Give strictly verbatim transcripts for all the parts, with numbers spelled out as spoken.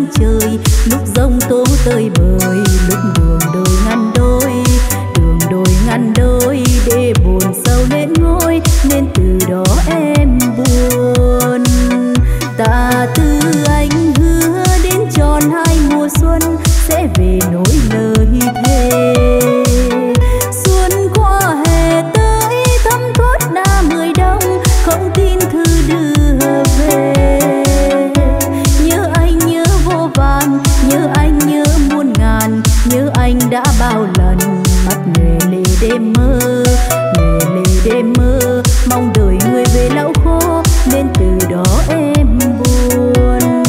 trời, lúc giông tố tơi bời, lúc đường đôi ngăn đôi, đường đôi ngăn đôi để buồn sâu lên ngôi, nên từ đó em buồn. Ta tư anh hứa đến tròn hai mùa xuân sẽ về nỗi lời thề. Xuân qua hè tới thấm thoát đã mười đông, không tin thư đưa về. Nhớ anh nhớ vô vàn, nhớ anh nhớ muôn ngàn, nhớ anh đã bao lần mắt nhòe lệ đêm mơ, nhòe lệ đêm mơ, mong đời người về lau khô, nên từ đó em buồn.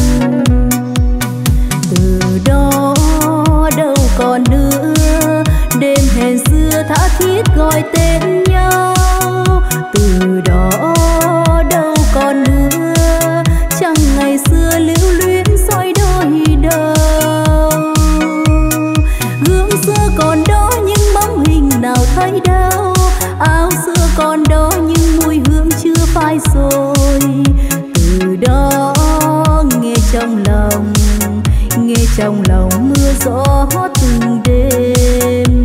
Từ đó đâu còn nữa đêm hẹn xưa tha thiết gọi tên nhau, từ đó đâu còn nữa chẳng ngày xưa lưu luyến soi đôi đầu. Gương xưa còn đó nhưng bóng hình nào thấy đâu, áo xưa còn đó nhưng mùi hương chưa phai rồi. Từ đó nghe trong lòng, nghe trong lòng mưa gió từng đêm.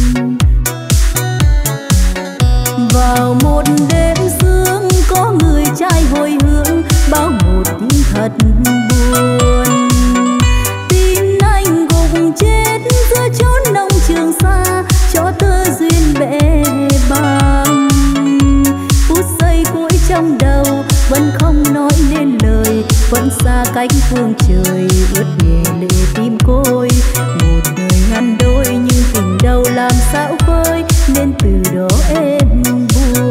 Vào một đêm sương có người trai hồi hương, bao một tiếng thật buồn. Tin anh gục chết giữa chốn nông trường xa, cho tơ duyên bể bàng. Phút giây cuối trong đầu vẫn không nói nên lời, vẫn xa cách phương trời ướt nhẹ lệ tim côi. Một đời ngăn đôi nhưng tình đâu làm sao vơi, nên từ đó em buồn.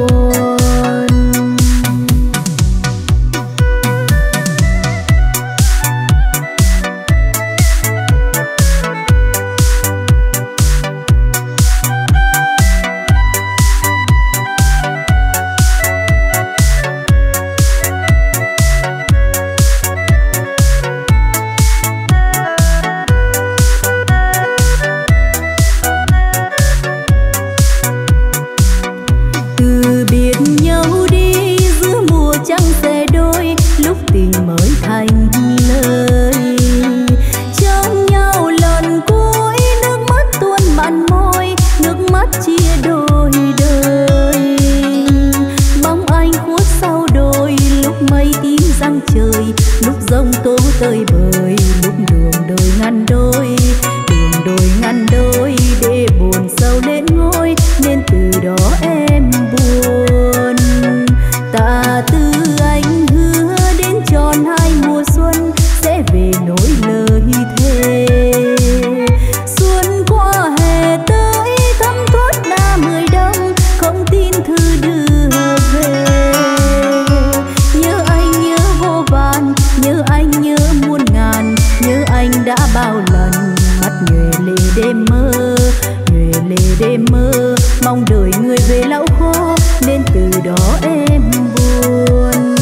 Tơi bời lúc đường đôi ngăn đôi, đường đôi ngăn đôi để buồn sâu lên ngôi, nên từ đó em buồn. Ta tư anh hứa đến tròn hai mùa xuân sẽ về nỗi lời thề. Xuân qua hè tới thấm thoát đã mười đông, không tin thư đưa về. Nhớ anh nhớ vô vàn, nhớ anh nhớ muôn ngàn, nhớ anh đã bao lần mắt nhòe lệ đêm mơ, nhòe lệ đêm mơ, mong đời người về lau khô, nên từ đó em buồn.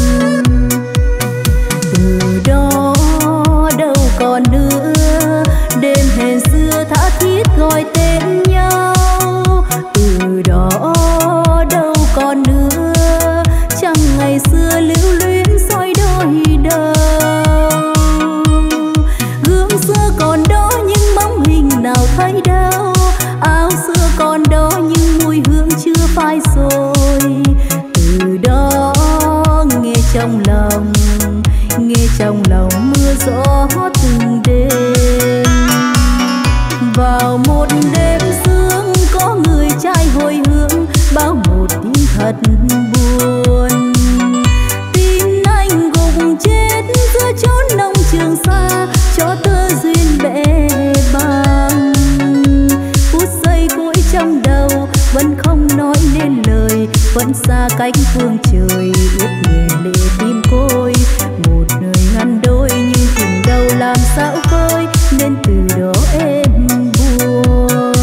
Từ đó đâu còn nữa đêm hẹn xưa tha thiết gọi tên nhau, từ đó đâu còn nữa chẳng ngày xưa lưu luyến soi đôi đầu. Gương xưa còn đó nhưng bóng hình nào thấy đâu, áo xưa còn đó nhưng mùi hương chưa phai rồi. Từ đó nghe trong lòng, nghe trong lòng mưa gió từng đêm. Vào một đêm sương có người trai hồi hương, bao một tiếng thật buồn. Tin anh gục chết giữa chốn nông trường xa, cho tơ duyên bể bàng. Phút giây cuối trong đầu vẫn không nói nên lời, vẫn xa cách phương trời ướt nhẹ lệ tim côi. Một đời ngăn đôi nhưng tình đâu làm sao vơi, nên từ đó em buồn.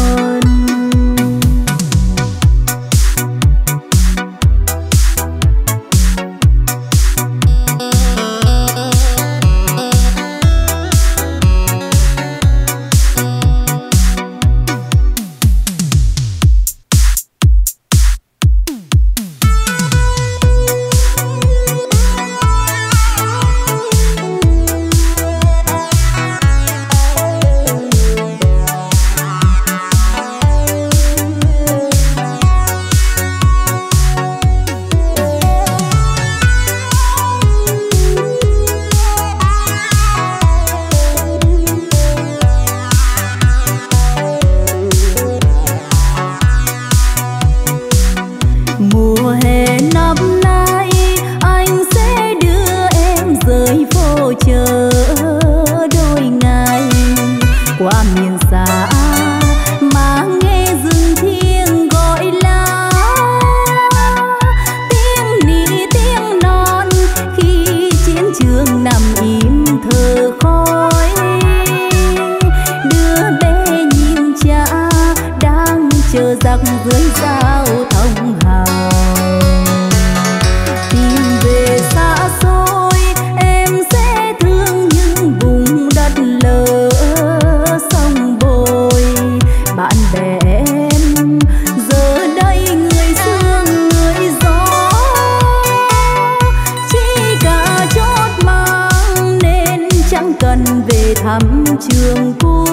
lần về thăm trường cũ.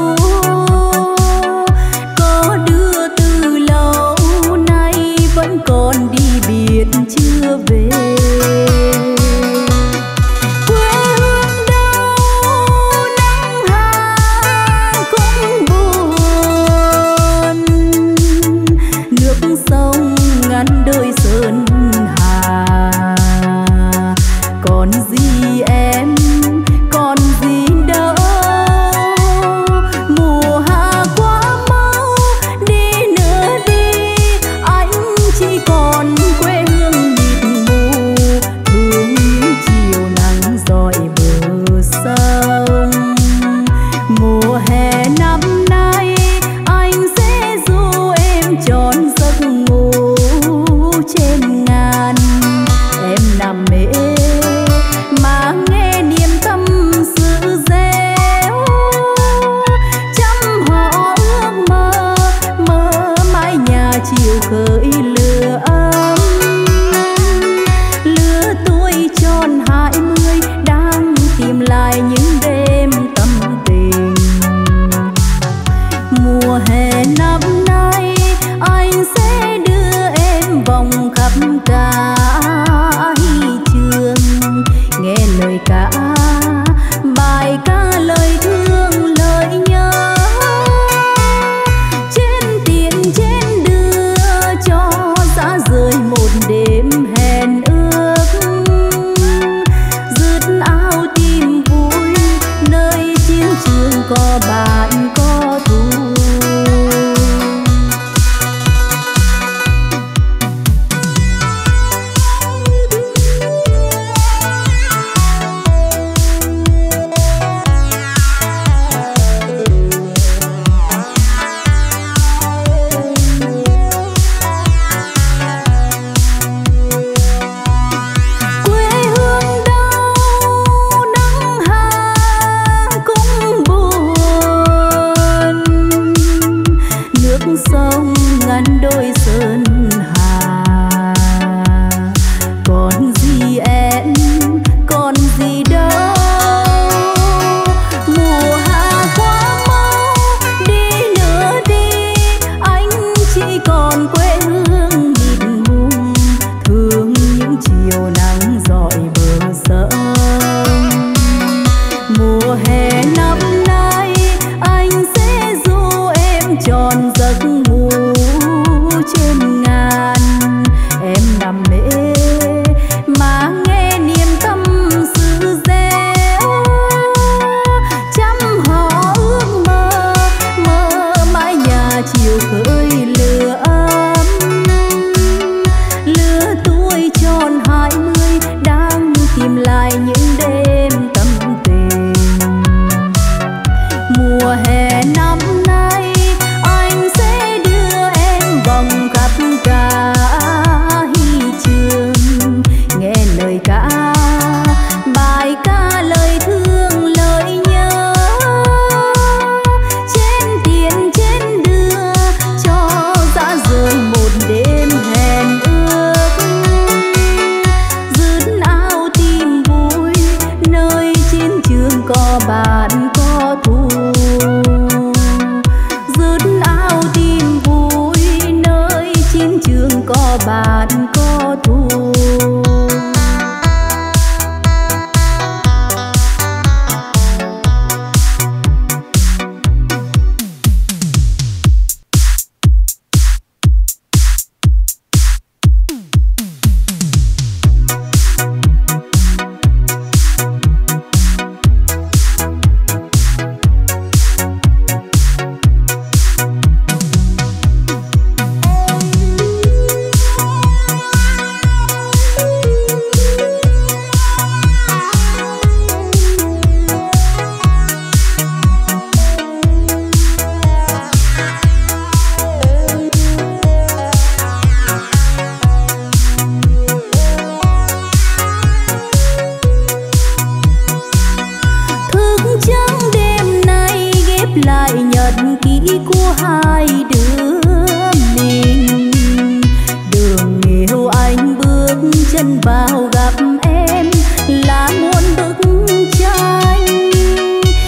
Có đứa từ lâu nay vẫn còn đi biệt chưa về. Quê hương đâu nắng hạ cũng buồn, nước sông ngăn đôi sơn hà. Còn gì em, còn gì đâu, mùa hạ quá mau đi nữa đi, anh chỉ còn quê hương mịt mù, thương những chiều nắng rọi bờ sông. Mùa hè năm nay anh sẽ du em tròn giấc ngủ trên ngàn. Em nằm mê mà nghe niềm tâm sự reo, trăm họ ước mơ mơ mãi nhà chiều khởi lửa ấm. Lứa tuổi tròn hai mươi đang tìm lại những đêm tâm tình. Mùa hè năm nay anh sẽ đưa em vòng khắp cả trường, nghe lời ca bài ca lời thương lời nhớ. Trên tiền trên đưa cho dã rời một đêm hẹn ước, rứt áo tìm vui nơi chiến trường có bạn có thù. Sông ngăn đôi sơn hà. Còn gì em, còn gì đâu, mùa hạ quá mau đi nữa đi, anh chỉ còn quê hương mịt mù, thương những chiều nắng rọi bờ sông. Mùa hè năm nay anh sẽ du em tròn giấc ngủ trên ngàn. Em nằm mê mà nghe niềm tâm sự reo, trăm họ ước mơ mơ mãi nhà chiều khởi lửa ấm. Lứa tuổi tròn hai mươi đang tìm lại những đêm tâm tình. Mùa hè năm nay anh sẽ đưa em vòng khắp cả trường, nghe lời ca bài ca lời thương lời nhớ. Trên tiền trên đưa cho dã rời một đêm hẹn ước, rứt áo tìm vui nơi chiến trường có bạn có thù. Rứt áo tìm vui nơi chiến trường có bạn có thù. chân vào gặp em là muôn bức tranh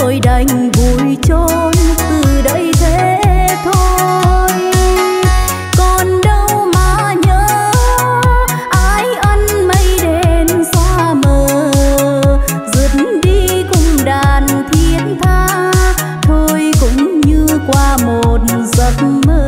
thôi đành vùi chôn từ đây thế thôi. Còn đâu mà nhớ ái ân mây đen xóa mờ, dứt đi cùng đàn thiết tha thôi cũng như qua một giấc mơ.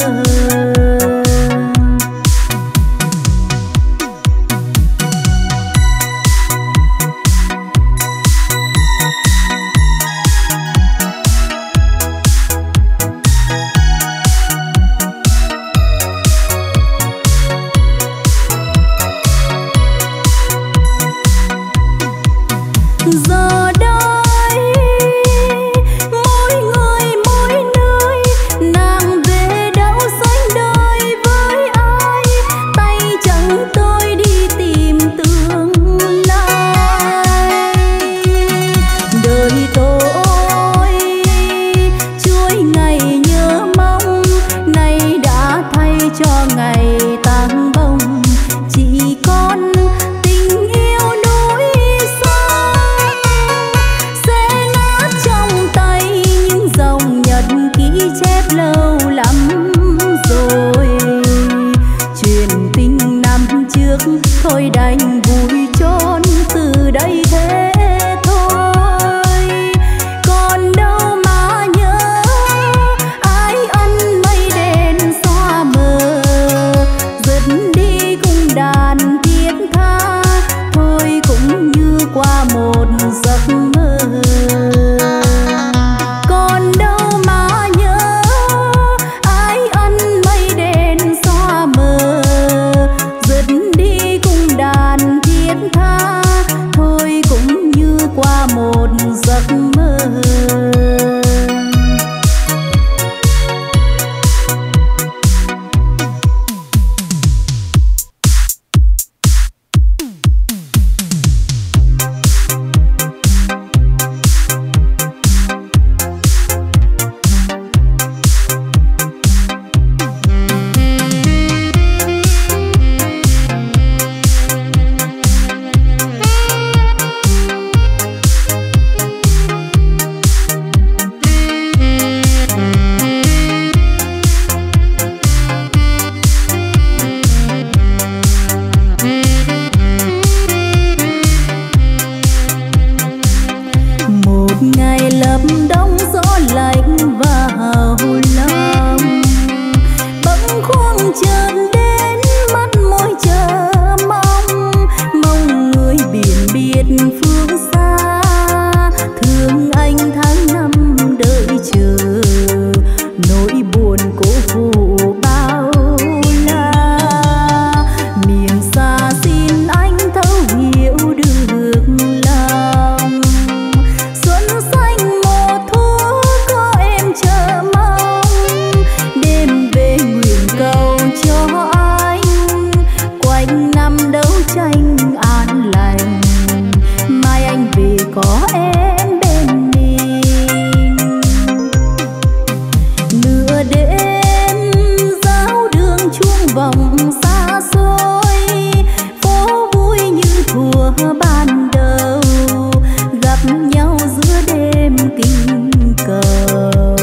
Giờ đây mỗi người mỗi nơi, nàng về đâu sánh đôi với ai, tay chẳng tôi đi tìm tương lai. Đời tôi chuỗi ngày nhớ mong, nay đã thay cho ngày tang bông. Chỉ còn tình yêu núi xa sẽ nát trong tay những dòng nhật ký chép lâu lắm rồi. Chuyện tình năm trước thôi đành vùi chôn từ đây thế thôi. Còn đâu mà nhớ ái ân mây đen xóa mờ, dứt đi cùng đàn thiết tha thôi cũng như qua một giấc mơ. Còn đâu mà nhớ ái ân mây đen xóa mờ, dứt đi cùng đàn thiết tha thôi cũng như qua một giấc mơ. Một ngày lập đông gió lạnh vào lòng, bỗng khoang chợt đến mắt môi chờ mong, mong người biển biệt phương xa, thương anh tháng năm đợi chờ, nỗi buồn cố phụ bao la. Miền xa xin anh thấu hiểu được lòng, xuân xanh mùa thu có em chờ mong. Đêm về nguyện cầu cho anh, quanh năm đấu tranh an lành, mai anh về có em bên mình. Nửa đêm giáo đường chuông vòng xa xôi, phố vui như thuở ban đầu, gặp nhau giữa đêm kinh cầu.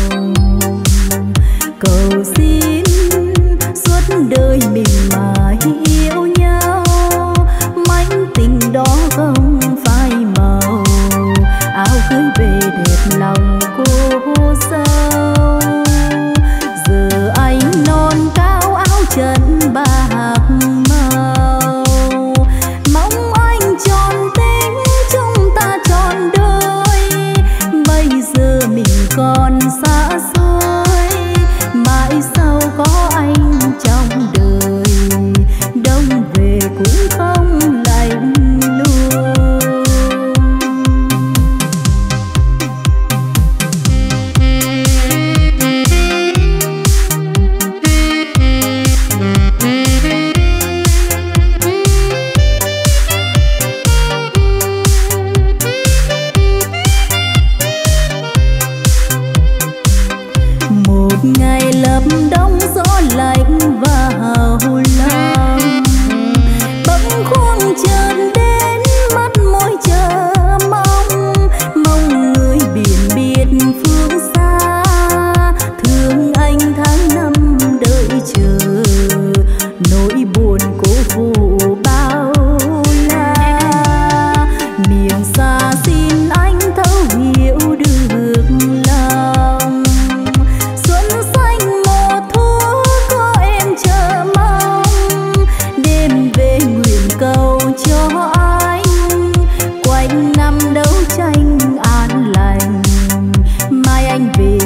Cầu xin suốt đời mình mãi yêu nhau, mảnh tình đó không phai màu, áo cưới về đẹp lòng cô dâu. Giờ anh non cao áo trần bạc màu, mong anh tròn tình chúng ta tròn đôi. Bây giờ mình còn xa xôi, mãi sau có anh trong đời, đông về cũng không lạnh lùng.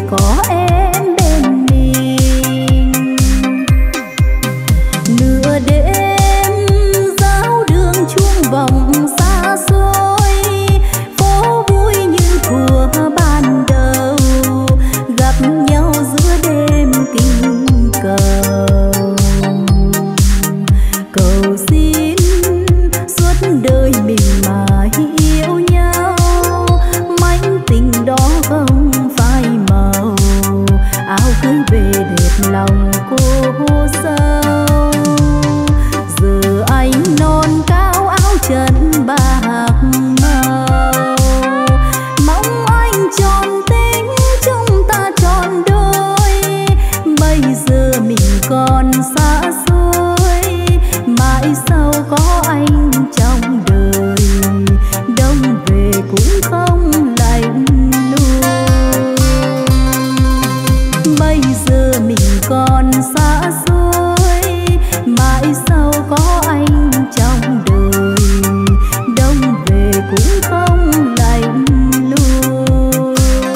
có em bên mình. Nửa đêm giáo đường chuông vọng xa xôi, phố vui như thuở ban đầu, gặp nhau giữa đêm kinh cầu. Cầu xin suốt đời mình mãi yêu nhau, mảnh tình đó không phai màu, áo cưới về đẹp lòng cô dâu. Giờ anh non cao áo trần bạc màu, mong anh tròn tình chúng ta tròn đôi. Bây giờ mình còn xa xôi, mãi sau có anh trong đời, đông về cũng không lạnh lùng. Bây giờ mình còn xa xôi, mãi sau có anh trong đời, đông về cũng không lạnh lùng.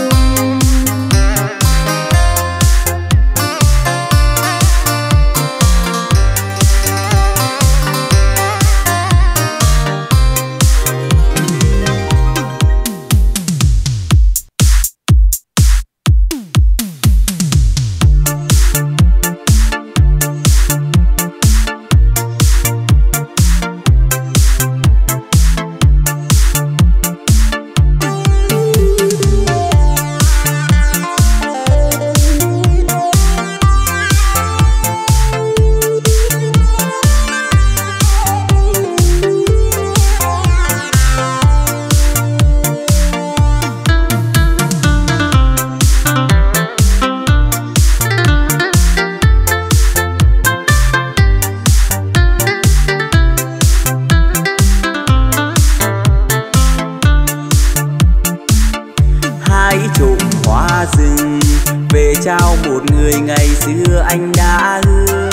Trao một người ngày xưa anh đã hứa,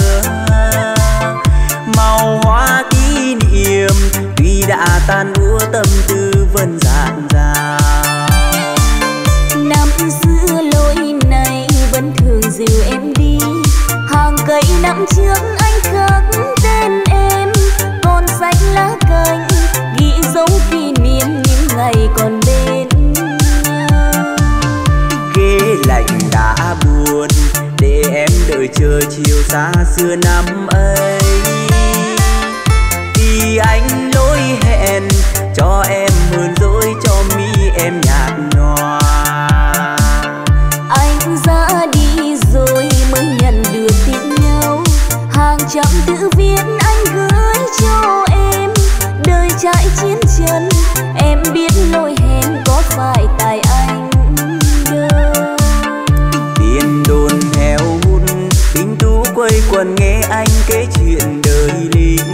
màu hoa kỷ niệm tuy đã tan úa tâm tư vẫn dạt dào. Năm xưa lối này vẫn thường dìu em đi, hàng cây năm trước anh khắc tên em, còn xanh lá cành ghi dấu kỷ niệm những ngày còn bên nhau. Ghế lạnh đã buồn để em đợi chờ chiều xa xưa năm ấy, vì anh lỗi hẹn cho em hờn dỗi, cho mi em nhạt nhòa. Anh ra đi rồi mới nhận được tin nhau, hàng trăm tự viết anh gửi cho em. Đời trải chiến chân em biết lỗi hẹn có phải tại anh đâu. Tiền đồn heo hút tính tú quây quần nghe anh kể chuyện đời lính.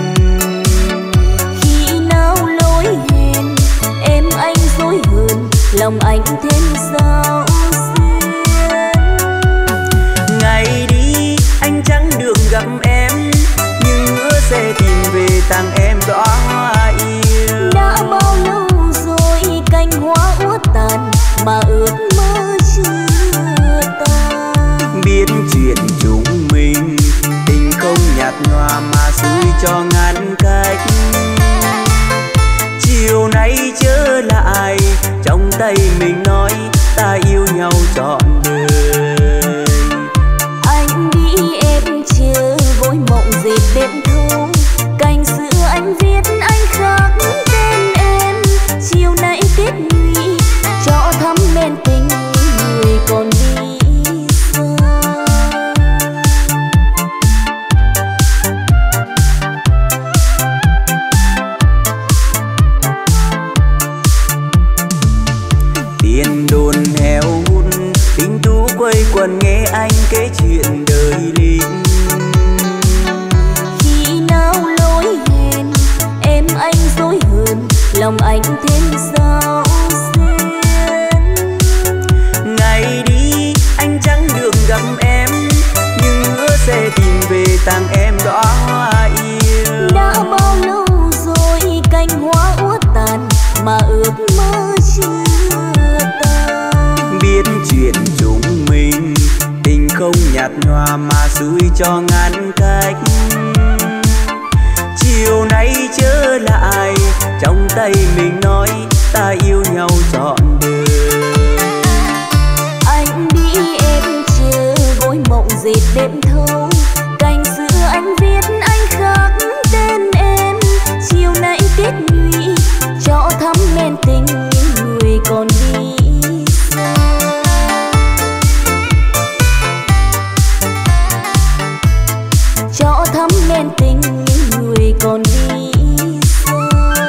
Khi nào lỗi hẹn em anh dối hơn, lòng anh thêm sao xuyên. Ngày đi anh chẳng được gặp em, nhưng hứa sẽ tìm về tặng em đóa hoa yêu. Đã bao lâu rồi cành hoa úa tàn mà ước mơ chưa tan. Biết chuyện chúng mình tình không nhạt nhòa mà xui cho ngăn cách. Chiều nay trở lại trong tay mình nói ta yêu nhau trọn đời. Anh đi em chờ vội mộng dệt đêm thâu, cành xưa anh viết anh khắc tên em. Chiều nay kết nhụy cho thắm men tình người còn đi xa. Tiền đồn heo hút tính tú quây quần nghe anh kể chuyện đời lính. Khi nào lỗi hẹn em anh dối hơn, lòng anh thêm sao xuyên. Ngày đi anh chẳng được gặp em, nhưng hứa sẽ tìm về tặng em đóa hoa yêu. Đã bao lâu rồi cành hoa úa tàn mà ước mơ chưa tan. Biết chuyện chúng nhạt nhòa mà xui cho ngăn cách. Chiều nay trở lại trong tay mình nói ta yêu nhau trọn đời. Anh đi em chờ gối mộng dệt đêm thâu, cành xưa anh viết anh khắc tên em. Chiều nay kết nhụy cho thắm men tình những người còn đi xa. Cho thắm men tình những người còn đi xa.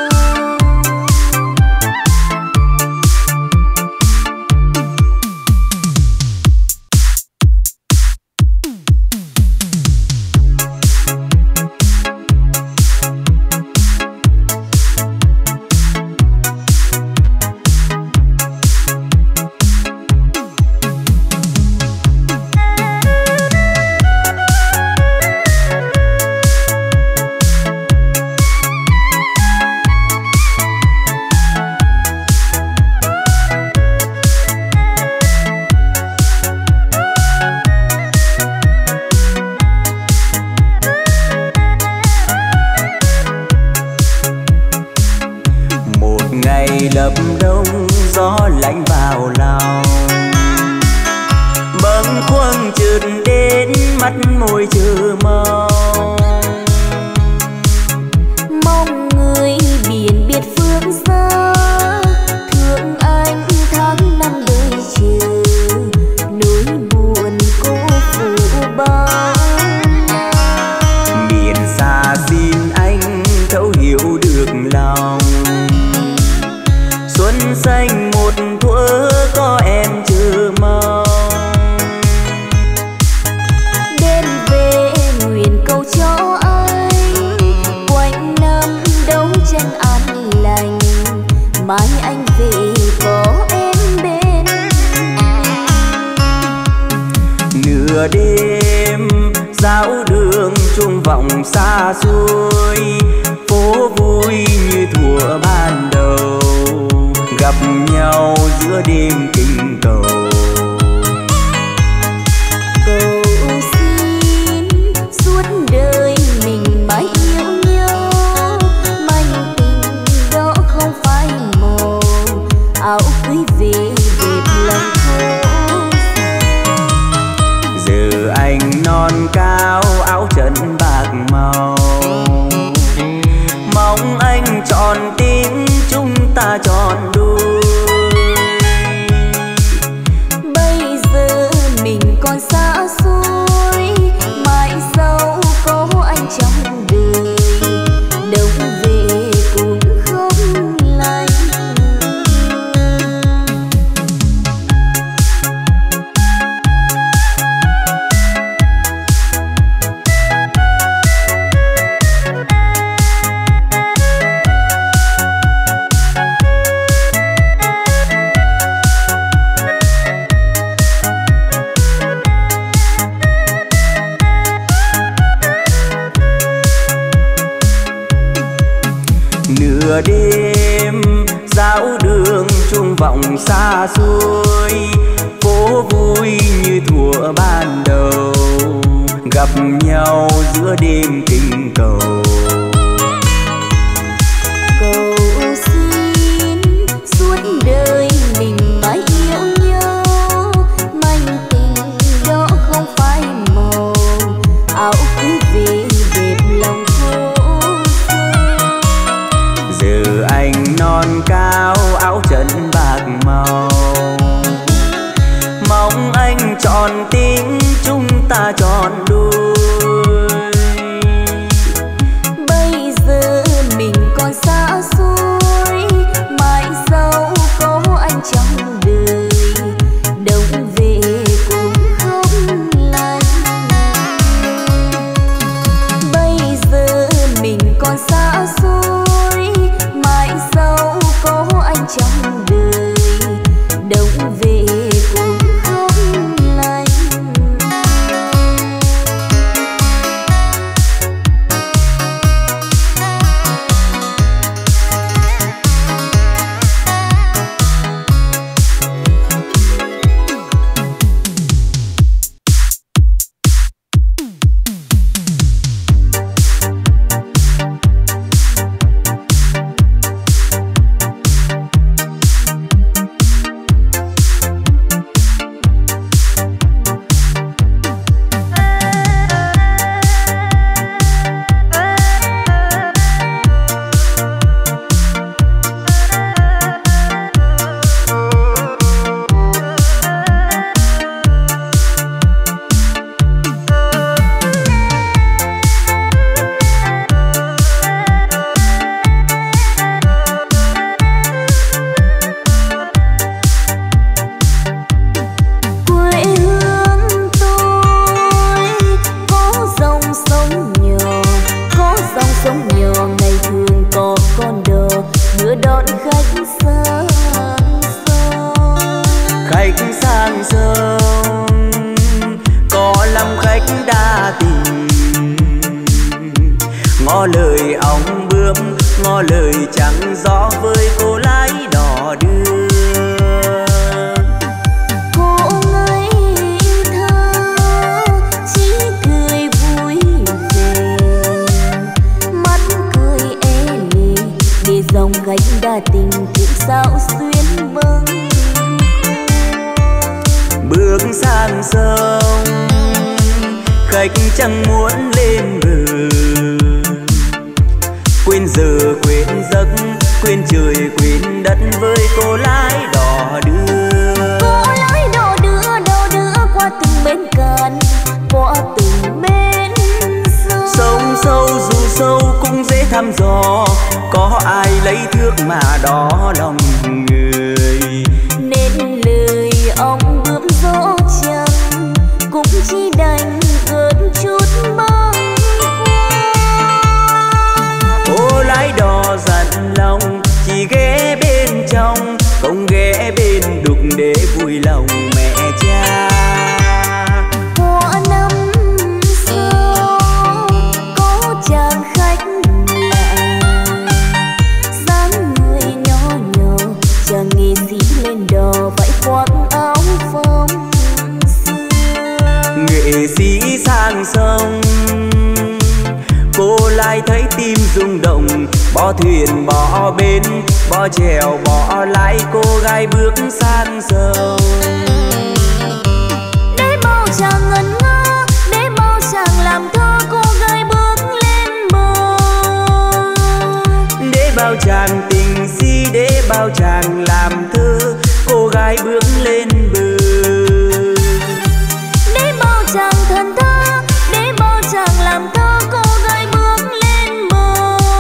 Lập đông gió lạnh vào lòng, bâng khuâng chợt đến mắt môi chờ mong. Mong người biển biệt phương xa, thương anh tháng năm đời chờ, nỗi buồn cô phụ bao. Biển xa xin anh thấu hiểu được lòng, xuân xanh một thuở có em chờ mong. Đêm về nguyện cầu cho anh quanh năm đấu tranh an lành, mai anh về có em bên. Nửa đêm dạo đường chuông vọng xa xôi, phố vui như thuở ban đầu, gặp nhau giữa đêm kinh cầu. Cầu xin suốt đời mình mãi yêu nhau, manh tình đó không phai màu, áo cưới về đẹp lòng thô. Giờ anh non cao áo trần bạc màu, mong anh tròn tình chúng ta tròn đôi. Bây giờ mình còn xa xôi, mãi sau có anh trong đời, đông về cũng không lành. Nửa đêm dạo đường chuông vọng xa xôi, phố vui như thuở ban đầu, gặp nhau giữa đêm kinh cầu. Cầu xin suốt đời mình mãi yêu nhau, manh tình đó không phai màu, áo cưới về đẹp lòng thô. Giờ anh non cao áo trần bạc màu, mong anh tròn tình chúng ta tròn đôi. Bây giờ mình còn xa xôi, mãi sau có anh trong đời, đông về cũng không lành. Bây giờ mình còn xa xôi, mãi sau có anh trong đời, đông về cũng không lành. khách sang sông, có lắm khách đa tình. Ngỏ lời ong bướm, ngỏ lời trắng gió với cô lái đò đưa. Cô ngây thơ chỉ cười vui về, mắt cười e lệ để dòng khách đa tình thêm sao xuyên bâng. Bước sang sông, khách chẳng muốn lên bờ, quên giờ quên giấc, quên trời quên đất với cô lái đò đưa. Cô lái đò đưa, đò đưa qua từng bến cạn, qua từng bến sông. Sông sâu dù sâu cũng dễ thăm dò, có ai lấy thước mà đo lòng người. Nên lời ông bướm gió chẳng cũng chỉ đành gợn chút bâng khuâng. Cô lái đò dặn lòng chỉ ghé bên trong, không ghé bên đục để vui lòng mẹ cha. Hoa năm xưa có chàng khách lạ, dáng người nhỏ nhỏ, chàng nghệ sĩ lên đò vẫy khoác áo phông xưa. Nghệ sĩ sang sông, cô lại thấy tim rung động, bỏ thuyền bỏ bến, bỏ chèo bỏ lái, cô gái bước sang sông. Để bao chàng ngẩn ngơ, để bao chàng làm thơ, cô gái bước lên bờ. Để bao chàng tình si, để bao chàng làm thơ, cô gái bước lên bờ. Để bao chàng thần thơ, để bao chàng làm thơ, cô gái bước lên bờ.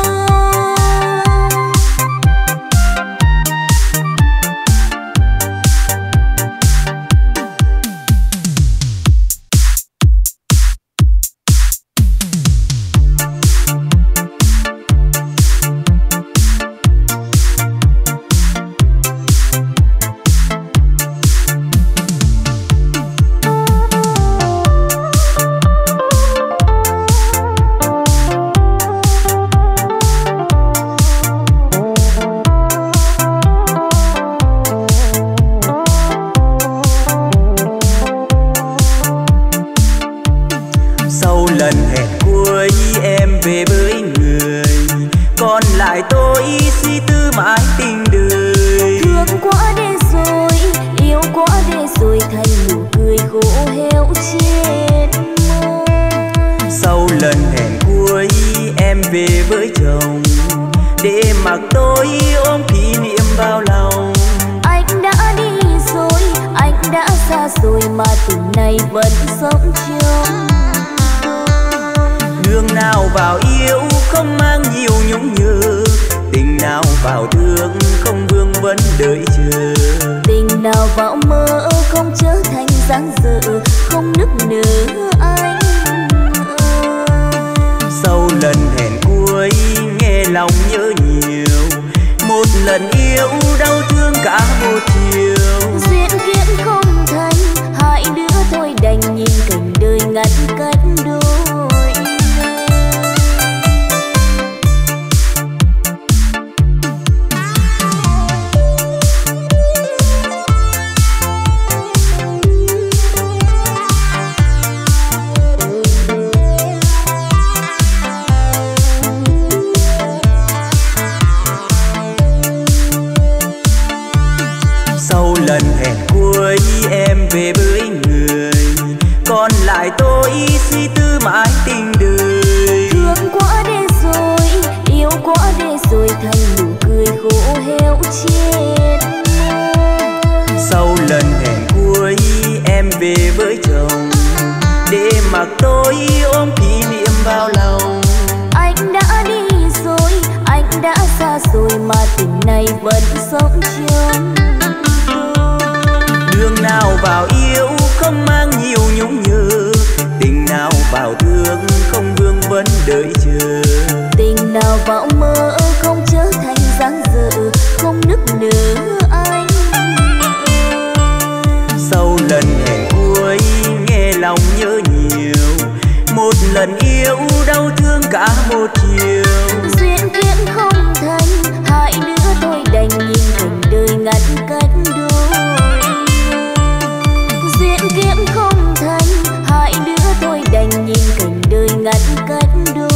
Lần hẹn cuối em về với người, còn lại tôi suy tư mãi tình đời. Thương quá để rồi, yêu quá để rồi, thành nụ cười khô héo trên môi. Sau lần hẹn cuối em về với chồng, để mặc tôi ôm kỷ niệm vào lòng. Anh đã đi rồi, anh đã xa rồi, mà tình này vẫn sống trong. Đường nào vào yêu không mang nhiều nhung nhớ, tình nào vào thương không vương vấn đợi chờ. Tình nào vào mơ không trở thành dáng dở, không nức nở anh ơi. Sau lần hẹn cuối nghe lòng nhớ nhiều, một lần yêu đau thương cả một chiều. Duyên kiếp không thành, hai đứa thôi đành nhìn cảnh đời ngăn cách đôi. Lần hẹn cuối em về với người, còn lại tôi suy tư mãi tình đời. Thương quá để rồi, yêu quá để rồi, thành nụ cười khô héo trên môi. Sau lần hẹn cuối em về với chồng, để mặc tôi ôm kỷ niệm vào lòng. Anh đã đi rồi, anh đã xa rồi, mà tình này vẫn sống trong. Đường nào vào yêu không mang nhiều nhung nhớ, tình nào vào thương không vương vấn đợi chờ. Tình nào vào mơ không trở thành dáng dở, không nức nở anh ơi. yêu đau thương cả một chiều. Duyên kiếp không thành, hai đứa tôi đành nhìn cảnh đời ngăn cách đôi. Duyên kiếp không thành, hai đứa tôi đành nhìn cảnh đời ngăn cách đôi.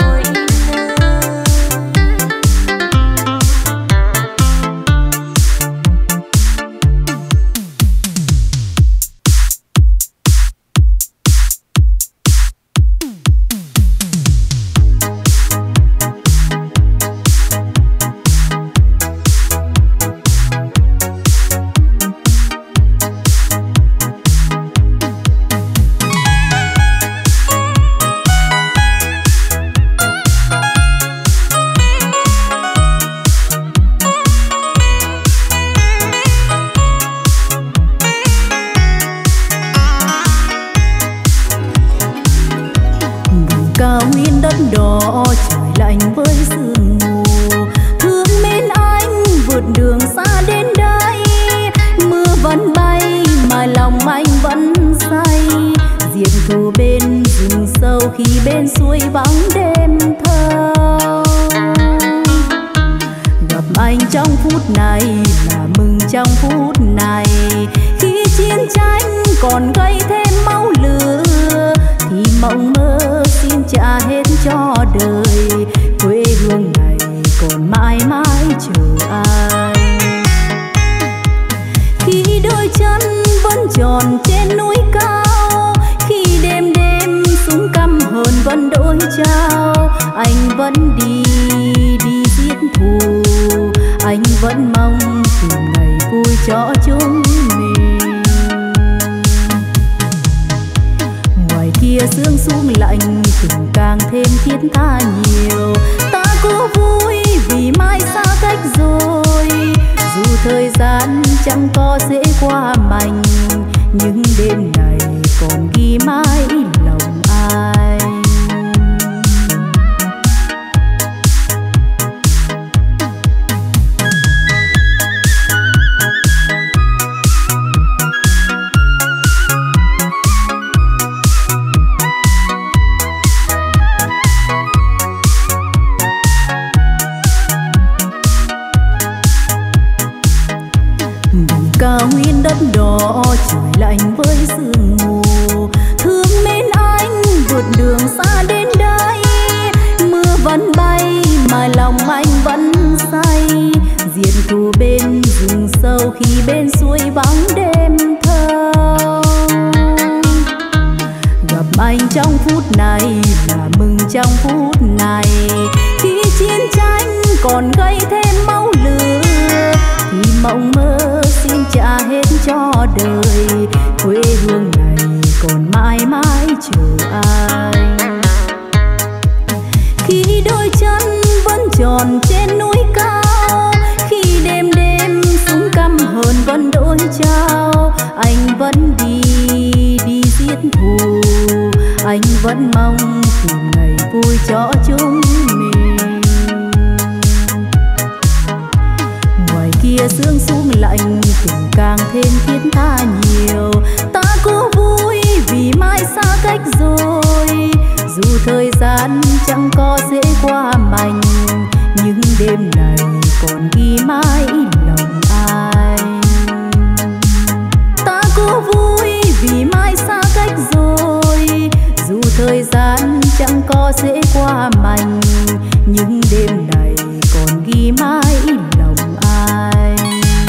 Đỏ trời lạnh với sương mù, thương mến anh vượt đường xa đến đây. Mưa vẫn bay mà lòng anh vẫn say, diệt thù bên rừng sâu khi bên suối vắng đêm thâu. Gặp anh trong phút này là mừng trong phút này, khi chiến tranh còn gây thêm máu lửa thì mộng mơ xin trả hết cho đời. Quê hương này còn mãi mãi chờ anh. Khi đôi chân vẫn tròn trên núi cao, khi đêm đêm súng căm hờn vẫn đôi trao, anh vẫn đi đi giết thù, anh vẫn mong tìm ngày vui cho chúng mình. Ngoài kia sương xuống lạnh từng càng thêm thiết tha nhiều, ta cứ vui vì mai xa cách rồi. Dù thời gian chẳng có dễ qua mạnh, nhưng đêm này còn ghi mãi lòng anh. Cao nguyên đất đỏ trời lạnh với sương mù, thương mến anh vượt đường xa đến đây. Mưa vẫn bay mà lòng anh vẫn say, diệt thù bên rừng sâu khi bên suối vắng đêm thâu. Gặp anh trong phút này là mừng trong phút này, khi chiến tranh còn gây thêm máu lửa thì mộng mơ xin trả hết cho đời. Quê hương này còn mãi mãi chờ anh. Khi đôi chân vẫn tròn trên núi cao, khi đêm đêm súng căm hờn vẫn đôi trao, anh vẫn đi đi giết thù, anh vẫn mong tìm ngày vui cho chúng mình. Ngoài kia sương xuống lạnh từng càng thêm thiết tha nhiều, ta cứ vui vì mai xa cách rồi. Dù thời gian chẳng có dễ qua mạnh, nhưng đêm này còn ghi mãi lòng anh. Ta cứ vui vì mai xa cách rồi. Dù thời gian chẳng có dễ qua mạnh, nhưng đêm này còn ghi mãi lòng anh.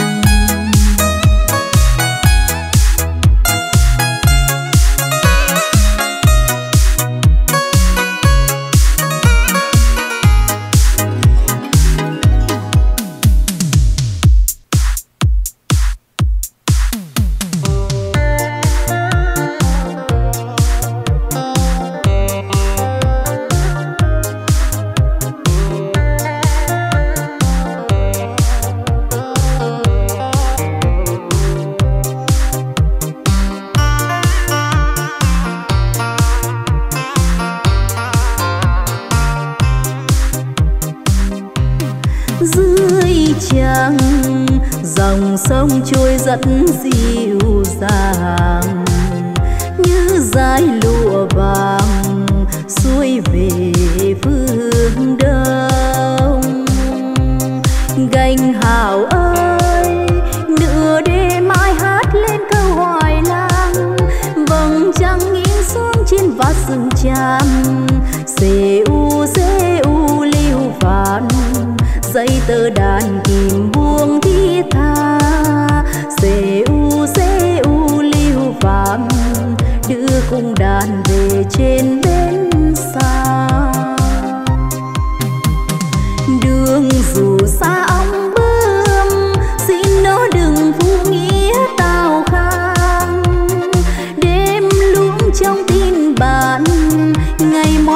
Dưới trăng dòng sông trôi rất dịu dàng, như dải lụa vàng xuôi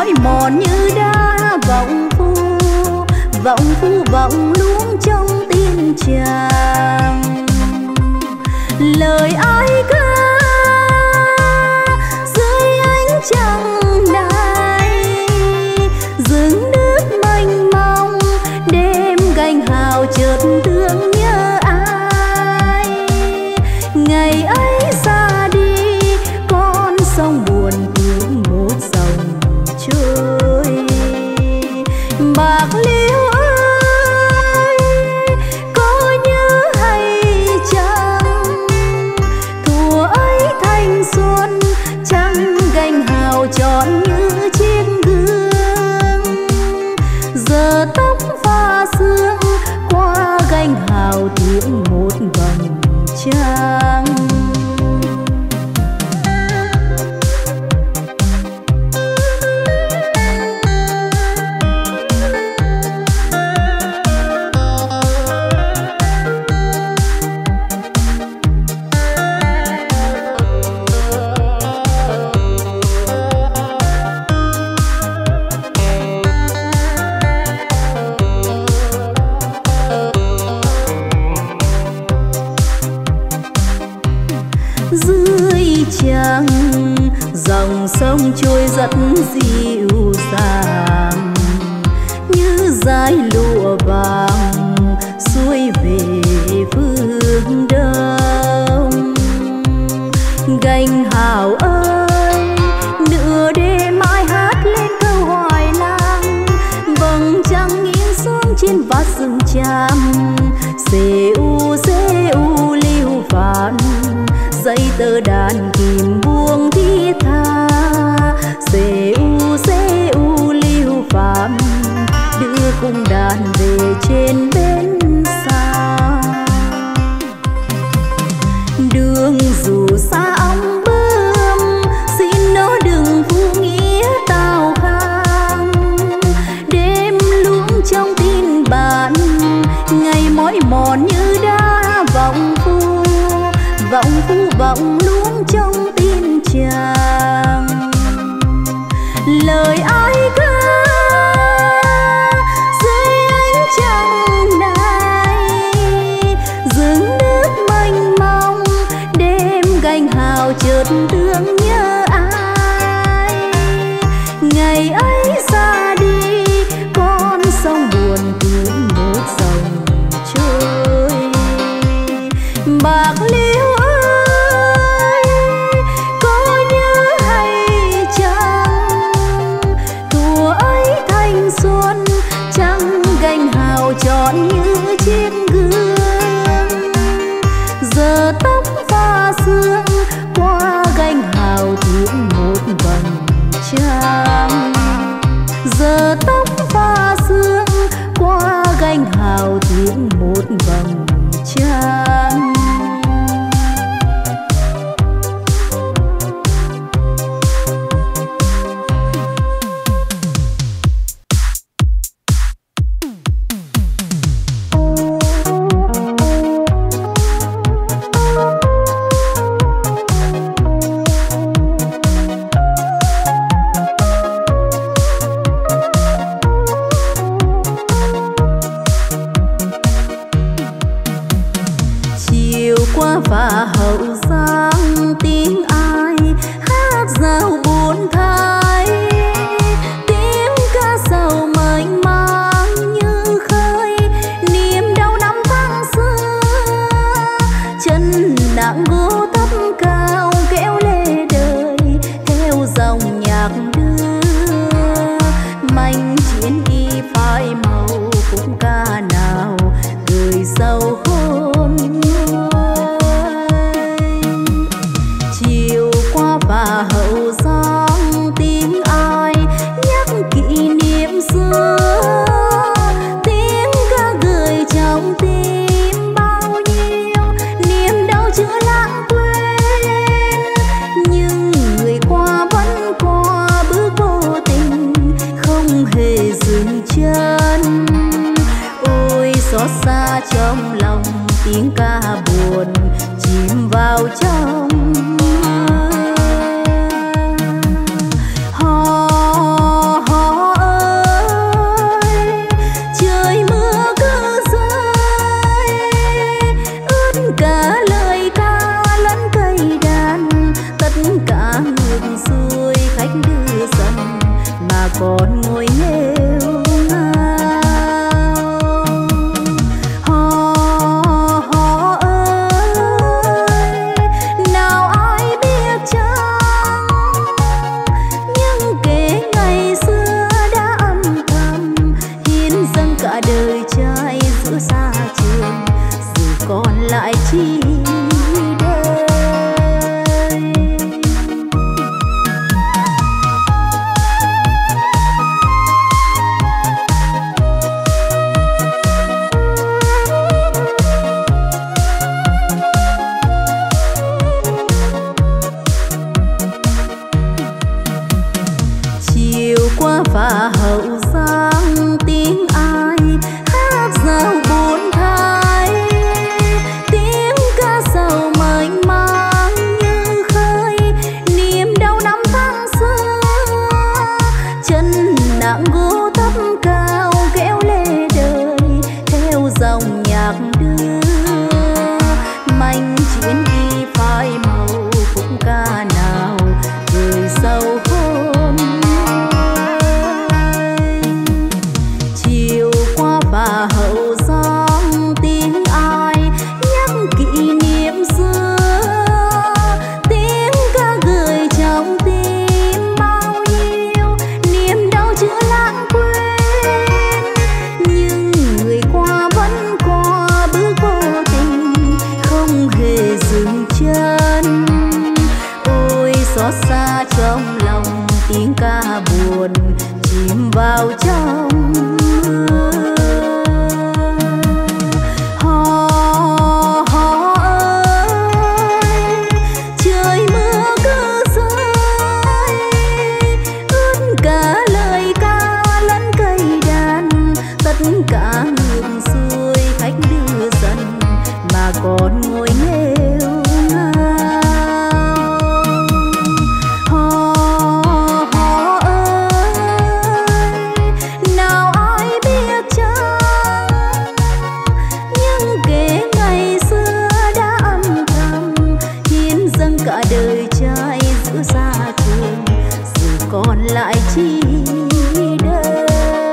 mỏi mòn như đá vọng phu, vọng phu vọng luống trong tim chàng. Lời ai ca dưới ánh trăng này, rừng nước mênh mông đêm gánh hào chợt thương nhớ ai. Ngày ấy xa đi con sông buồn cũng một dòng trôi. Bạc liêu ơi có nhớ hay chăng, thuở ấy thanh xuân trăng gánh hào tròn như chiếc gương. Giờ tóc pha sương qua gánh hào tiếng một vầng trăng. Trăng dòng sông trôi rất dịu dàng như dải lụa vàng xuôi về phương đông. Gánh hào ơi nửa đêm ai hát lên câu hoài lang, vầng trăng nghiêng xuống trên vạt rừng tràm. Xê u xê u liêu phản dây tơ đàn kìm buông thiết tha. Xê u xê u liêu phạm đưa cung đàn về trên bến xa. Đường dù xa ong bướm xin nó đừng vô nghĩa tào khang. Đêm luống trong tin bạn ngày mỏi mòn như đá vọng phu, vọng phu vọng luống trong tim chàng. Lời ai ca dưới ánh trăng này, rừng nước mênh mông đêm gánh hào chợt thương nhớ ai. Ngày ấy xa đi con sông buồn cũng một dòng trôi. Bạc liêu tròn như chiếc gương. Giờ tóc pha sương qua gánh hào tiếng một vầng trăng. Giờ tóc pha sương qua gánh hào tiếng một vầng trăng. Và hậu giang tiếng ai hát giao buồn thay, tiếng ca sầu mênh mang như khơi niềm đau năm tháng xưa. Chân nặng gỗ thấp cao kéo lê đời theo dòng nhạc đưa. Manh chiến y phai màu cũng ca nào cười sâu hôn và hậu giang tiếng ai nhắc kỷ niệm xưa. Tiếng ca gửi trong tim bao nhiêu niềm đau chưa lãng quên. Nhưng người qua vẫn qua bước vô tình không hề dừng chân. Ôi xót xa trong lòng tiếng ca buồn chìm vào trong phà hậu giang tiếng ai hát rào bốn thái, tiếng ca sầu mênh mang như khơi niềm đau năm tháng xưa. Chân nặng gỗ thấp cao kéo lê đời theo dòng nhạc đưa, manh chiến đi phai màu cũng ca nào gửi sâu hôm chiều qua phà hậu giang tiếng ai nhắc kỷ niệm xưa, tiếng ca gửi trong tim bao nhiêu niềm đau chưa lãng quên. Nhưng người qua vẫn qua bước vô tình không hề dừng chân. Ôi xót xa trong lòng tiếng ca buồn chìm vào trong mưa. Hò hò ơi trời mưa cứ rơi ướt cả lời ca lẫn cây đàn, tất cả ngược xuôi khách đưa dần mà còn ngồi nghêu ngao. Hò hò ơi nào ai biết chăng những kẻ ngày xưa đã âm thầm hiến dâng cả đời trai giữa xa trường, giờ còn lại chi đây.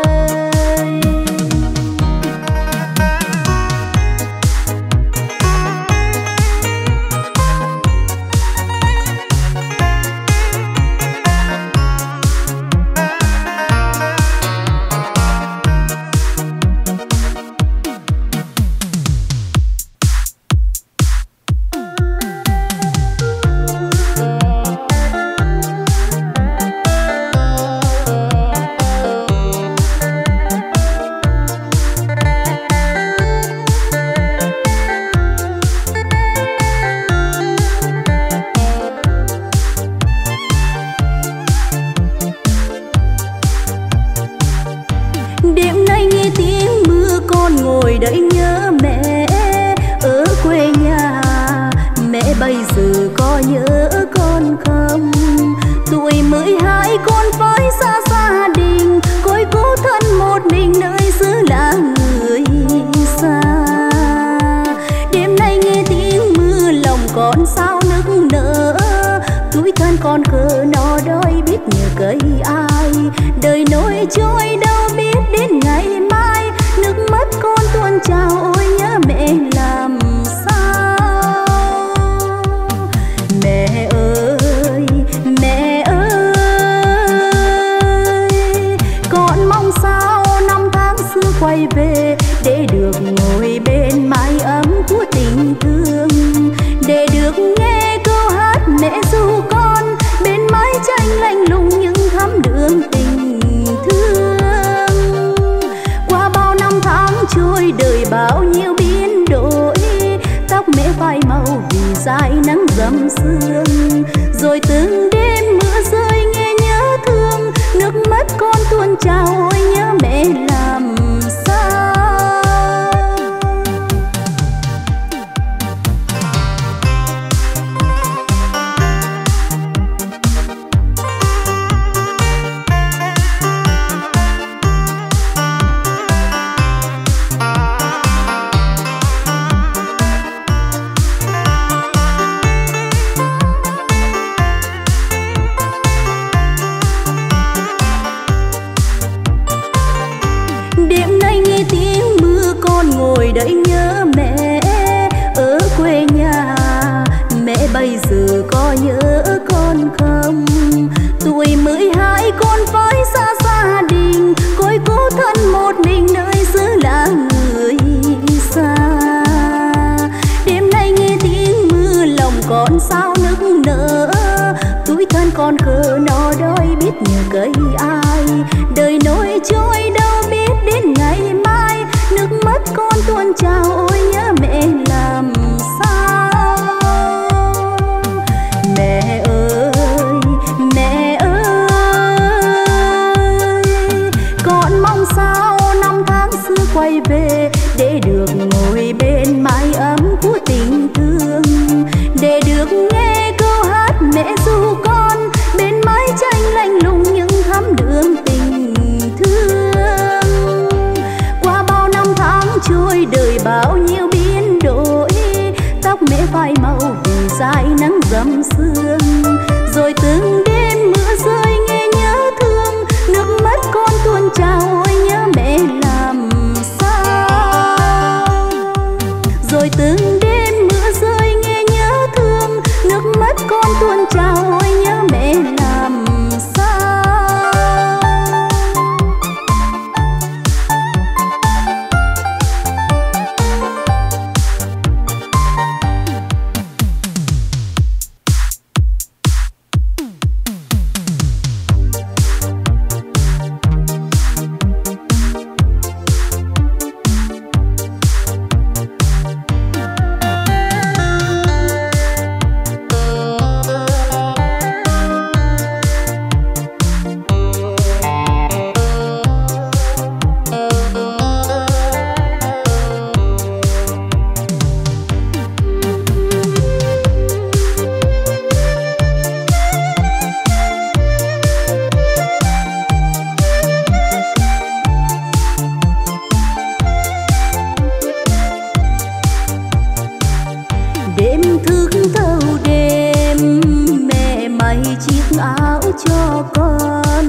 Đêm nay nghe tiếng mưa con ngồi đợi nhớ mẹ ở quê nhà. Mẹ bây giờ có nhớ con không? Tuổi mười hai con phải xa gia đình, côi cố thân một mình nơi xứ lạ người xa. Đêm nay nghe tiếng mưa lòng con sao nức nở, tuổi thân con khờ nó đói biết nhờ cậy ai. Đời nối trôi đâu biết đến ngày mai, nước mắt con tuôn trào ôi nhớ mẹ làm sao. Mẹ ơi mẹ ơi con mong sao năm tháng xưa quay về, để được ngồi bên mái ấm của tình thương, để được nghe câu hát mẹ ru con bên mái tranh lạnh lùng những thắm đường tình thương. Qua bao năm tháng trôi đời bao nhiêu biến đổi, tóc mẹ phai màu vì dãi nắng dầm sương. Rồi từng đêm mưa rơi nghe nhớ thương, nước mắt con tuôn trào ôi nhớ mẹ làm sao. Ngồi đợi nhớ mẹ ở quê nhà. Mẹ bây giờ có nhớ con không? Tuổi mười hai con phải xa gia đình, côi cố thân một mình nơi xứ lạ người xa. Đêm nay nghe tiếng mưa lòng con sao nức nở, tuổi thân con khờ nó đói biết nhờ cậy ai. Đời nối trôi đâu biết đến ngày mai, nước mắt con tuôn trào ôi nhớ mẹ làm sao. Mẹ ơi mẹ ơi để được ngồi bên mái ấm của tình thương, để được nghe câu hát mẹ ru con bên mái tranh lạnh lùng nhưng thắm đượm tình thương. Qua bao năm tháng trôi đời bao nhiêu biến đổi, tóc mẹ phai màu vì dài nắng dầm sương, rồi từng đêm mưa rơi nghe nhớ thương, nước mắt con tuôn trào ôi nhớ mẹ làm sao. Rồi từng đêm mưa rơi nghe nhớ thương, nước mắt con tuôn trào ôi nhớ mẹ làm sao. Cho con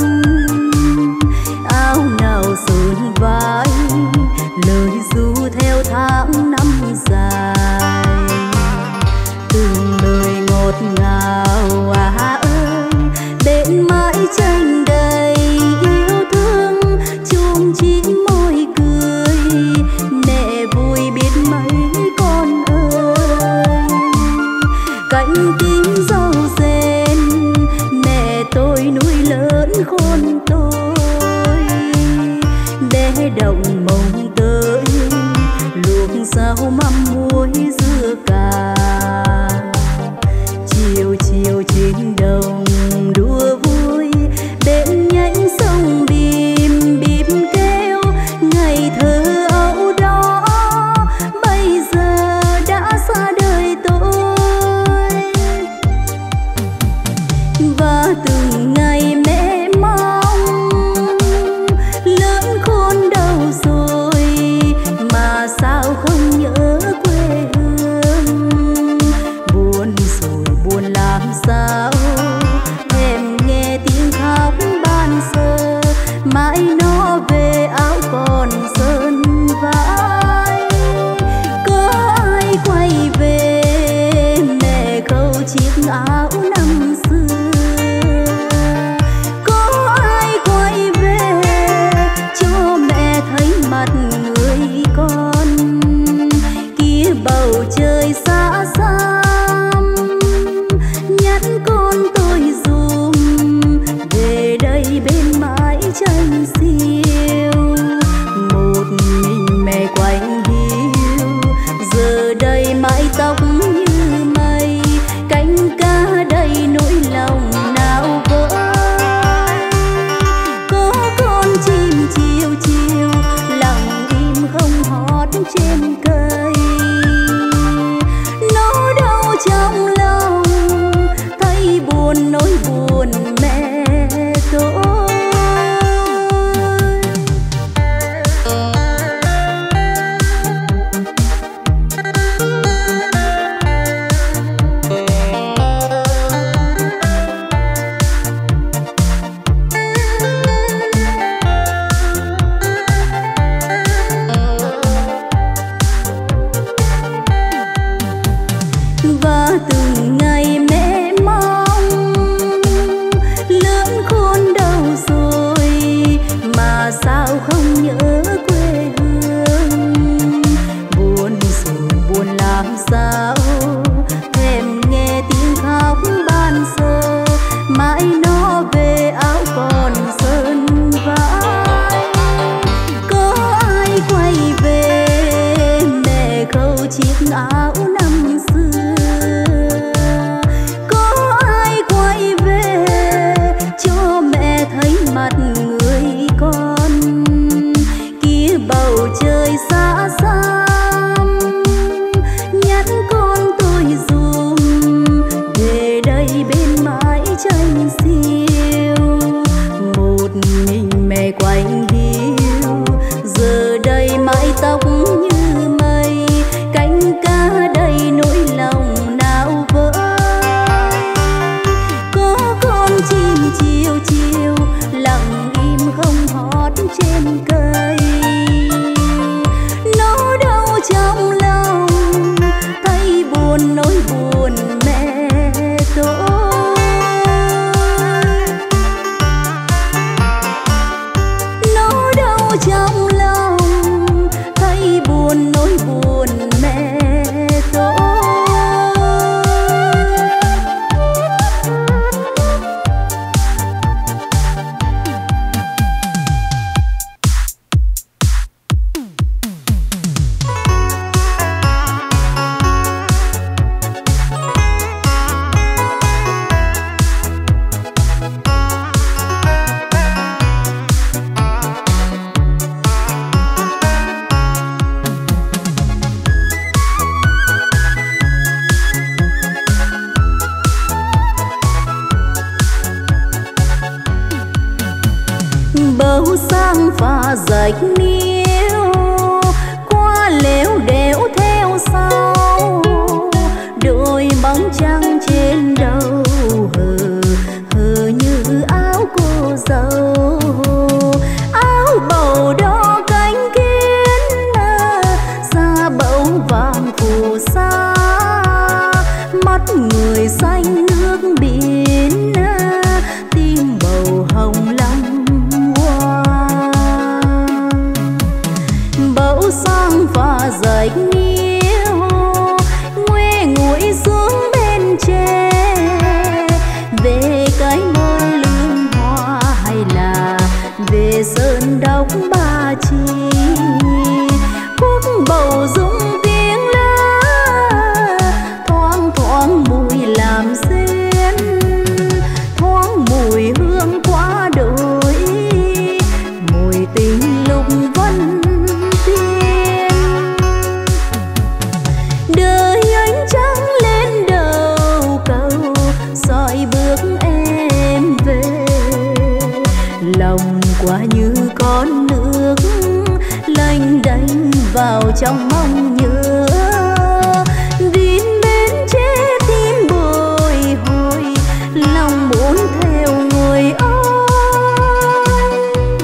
áo nào sơn vai, lời ru theo tháng năm dài, từng lời ngọt ngào à ơi bên mái tranh đầy yêu thương, chung chỉ môi cười mẹ vui biết mấy con ơi. Cánh tím dâu rền tôi nuôi lớn khôn tôi, để đồng mộng tới luộc sao mắm muối dưa cà. Chiều chiều trên đồng đua vui bên nhánh sông bìm bìm kêu, ngày thơ ấu đó bây giờ đã xa đời tôi. Và từng ngày mẹ mong lớn khôn đâu rồi mà sao không nhớ quê hương. Buồn rồi buồn làm sao em nghe tiếng khóc ban sơ, mãi nó về áo còn sơn vai. Có ai quay về mẹ khâu chiếc áo năm xưa, người con kia bầu trời xa xăm, nhắn con tôi dùm về đây bên mái tranh xiêu. Một mình mẹ quạnh hiu giờ đây mái tóc như mây, cánh cá đầy nỗi chiều lặng im không hót trên cây. Nó đau trong lòng thấy buồn nỗi buồn mẹ tôi. Nó đau trong lòng thấy buồn nỗi buồn mẹ tôi. Bầu sang pha rạch niêu qua lếu đéo theo sau, đôi bóng trăng trên đầu hờ hờ như áo cô dâu. Áo bầu đỏ cánh kiến da bầu vàng phù sa, mắt người xanh nước biển, tim bầu hồng lắm. Bầu sang pha rạch niêu nguê nguội xuống bên tre, về cái môn lương hoa hay là về sơn đốc Ba Chi. Khúc bầu rung tiếng lá thoáng thoáng mùi làm xuyên, thoáng mùi hương quá đổi, mùi tình lục vân tiên. Đời ánh trắng lên đầu cầu soi bước em về, lòng quả như con nước lênh đênh vào trong mong nhớ. Đến bên chế tim bồi hồi, lòng muốn theo người ơi.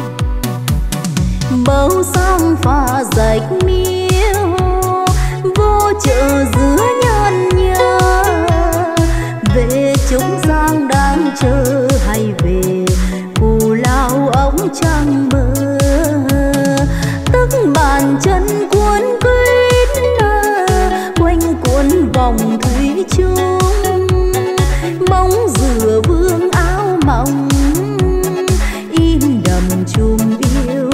Bầu sang pha rạch niêu vô chợ giữa nhân nhớ, về chúng giang đang chờ hay về cù lao ống trăng mơ. Tức bàn chân cuốn quýt quanh cuốn vòng thủy chung, bóng dừa vương áo mỏng in đầm chùm yêu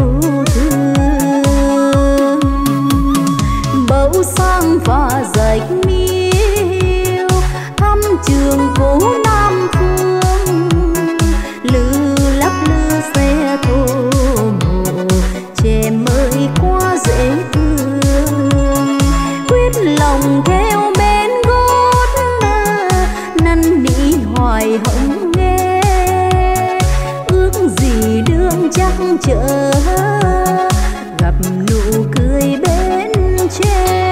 thương. Bầu sang pha rạch niêu thăm trường cũ Nam Phương, lư lắc lư xe thô mộ trẻ mới quá dễ thương. Quyết lòng theo bên gót năn nỉ hoài hồng nghe, ước gì đương chắc chờ gặp nụ cười bên tre.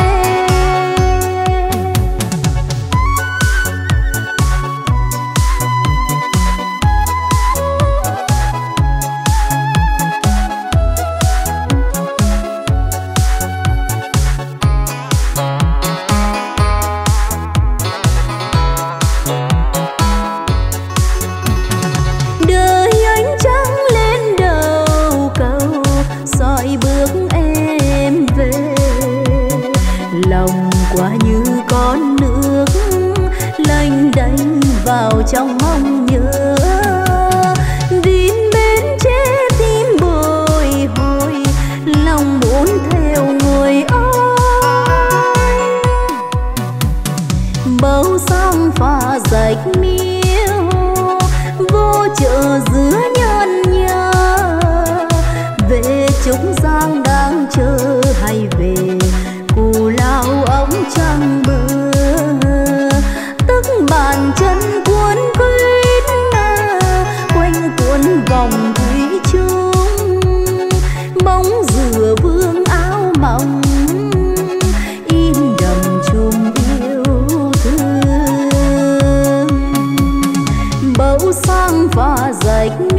Đời ánh trắng lên đầu cầu soi bước em về, lòng quả như con nước lênh đênh vào trong mong nhớ. Đến bên chế tim bồi hồi, lòng muốn theo người ơi. Bầu sang pha rạch niêu vô chợ giữa nhân nhớ, về chúng giang đang chờ hay về cù lao ống trăng mơ. Tức bàn chân cuốn quýt quanh cuốn vòng thủy chung, bóng dừa vương áo mỏng in đầm chùm yêu thương. Bầu sang pha rạch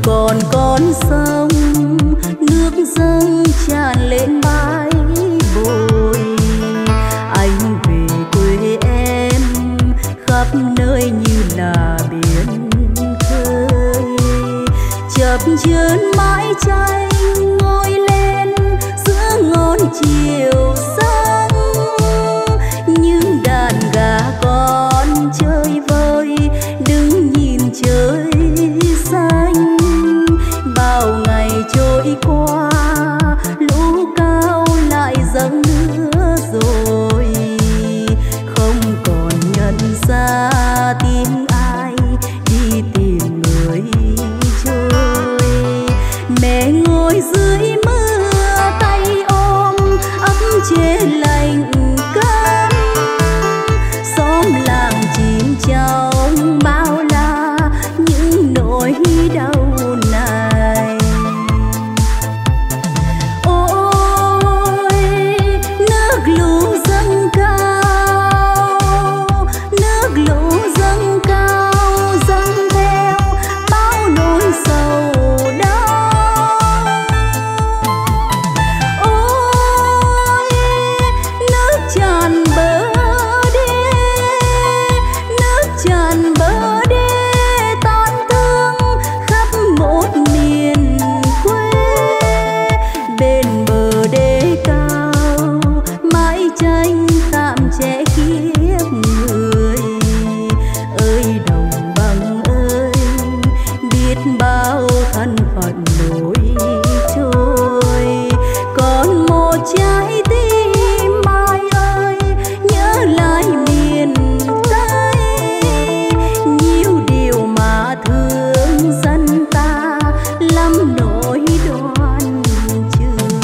còn con sông nước dâng tràn lên bãi bồi. Anh về quê em khắp nơi như là biển khơi, chập chờn mãi tranh ngồi lên giữa ngọn chiều sáng. Những đàn gà con chơi vơi đứng nhìn trời xanh. Bao ngày trôi qua lũ cao lại dâng nữa rồi, không còn nhận ra tiếng ai đi tìm người trôi. Mẹ ngồi dưới mưa tay ôm ấm chế lạnh cấm, xóm làng chìm trong bao la những nỗi đau này. Ôi nước lũ dâng cao, nước lũ dâng cao dâng theo bao nỗi sầu đau. Ôi nước tràn bờ đê, nước tràn bờ đê tan thương khắp một miền quê. Bên bờ đê cao mãi tranh tạm che kiếp người. Ơi đồng bằng ơi, biết bao thân phận nổi trôi. Còn một trái tim mai ơi nhớ lại miền Tây, nhiều điều mà thương dân ta lắm nỗi đoan trường.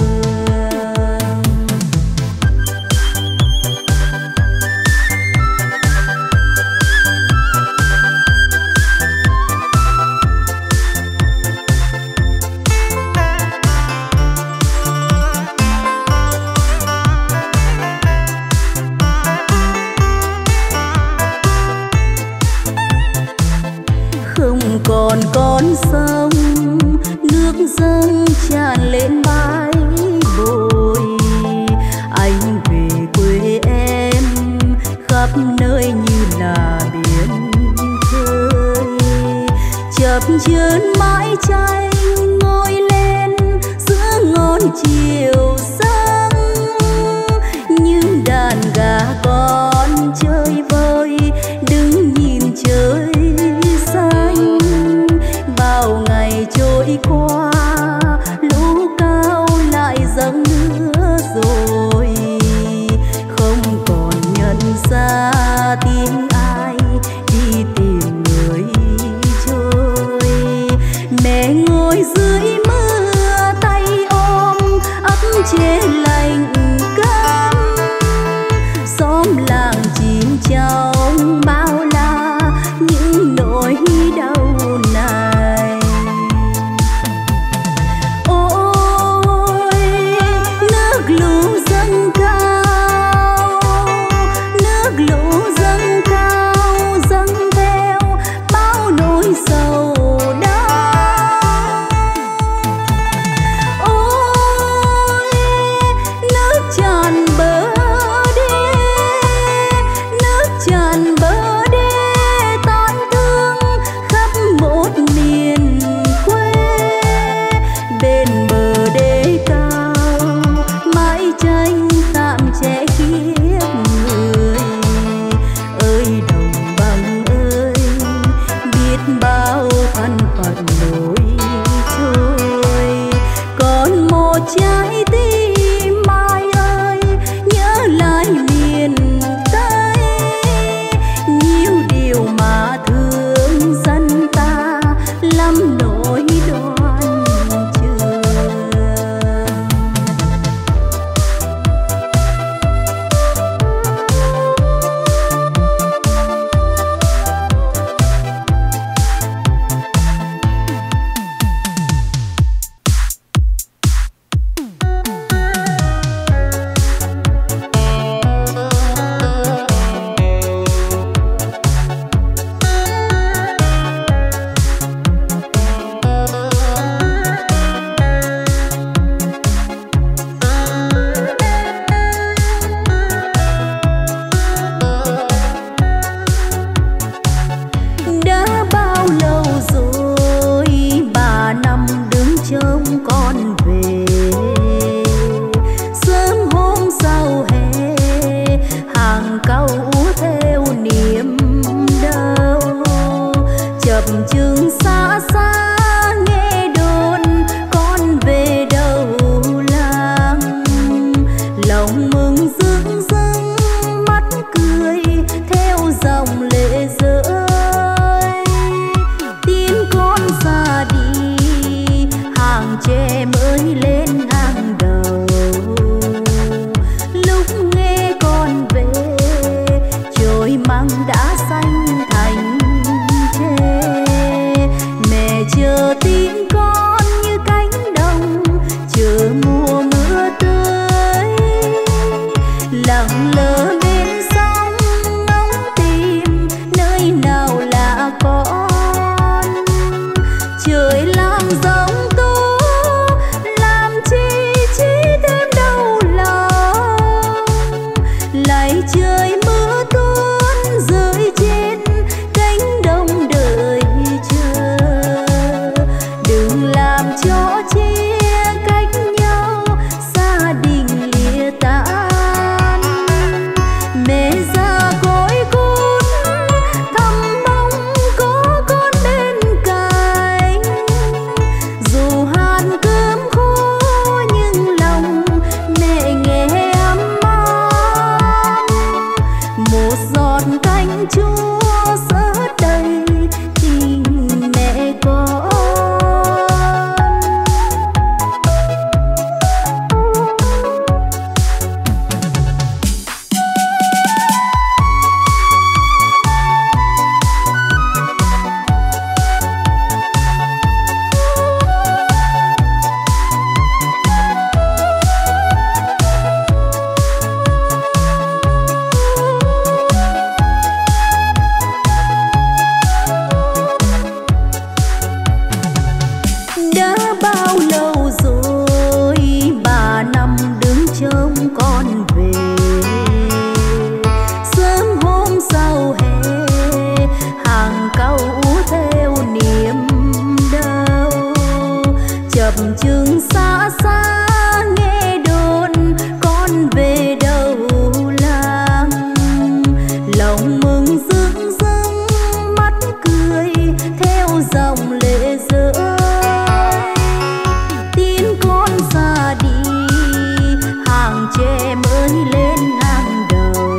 Không còn con sông nước dâng tràn lên bãi bồi. Anh về quê em khắp nơi như là biển khơi, chập chờn mãi tranh ngồi lên giữa ngọn chiều sáng. Những đàn gà con chơi vơi đứng nhìn trời xanh. Bao ngày trôi qua lũ cao lại dâng nữa rồi, không còn nhận ra tiếng ai đi tìm người trôi. Mẹ ngồi dưới mưa tay ôm ấm chế lạnh cấm, xóm làng chìm trong bao la những nỗi đau này. Ôi nước lũ dâng cao, nước lũ dâng cao dâng theo bao nỗi sầu đau. Ôi nước tràn bờ đê, nước tràn bờ đê tan thương khắp một miền quê. Bên bờ đê cao mãi tranh tạm che kiếp người. Ơi đồng bằng ơi, biết bao thân phận nổi trôi. Còn một trái tim mai ơi nhớ lại miền Tây, nhiều điều mà thương dân ta lắm nỗi đoan trường. theo dòng lệ rơi. Tin con ra đi hàng tre mới lên hàng đầu.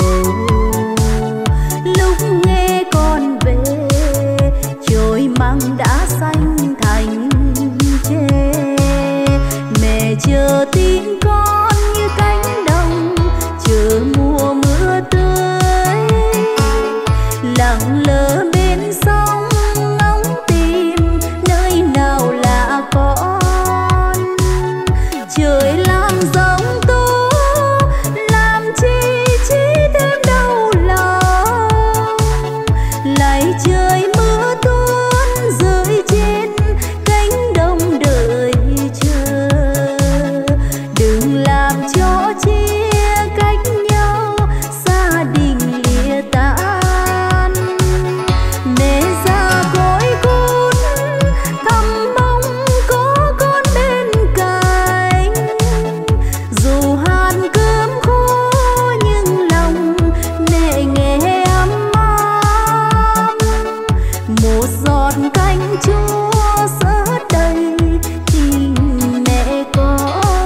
Lúc nghe con về trời măng đã xanh thành tre. Mẹ chờ tin con như cánh đồng chờ mùa mưa tới. Lặng lơ bên sông ngóng tìm nơi nào là con. Trời làm giống tố làm chi chi thêm đau lòng. Lại trời mưa tuôn rơi trên cánh đồng đợi chờ. Đừng làm cho chia cách nhau gia đình lìa tan. Mẹ già cõi cút thăm mong có con bên cạnh. Dù hạt cơm khô nhưng lòng mẹ nghe ấm áp. Một giọt canh chua sớt đầy tình mẹ con.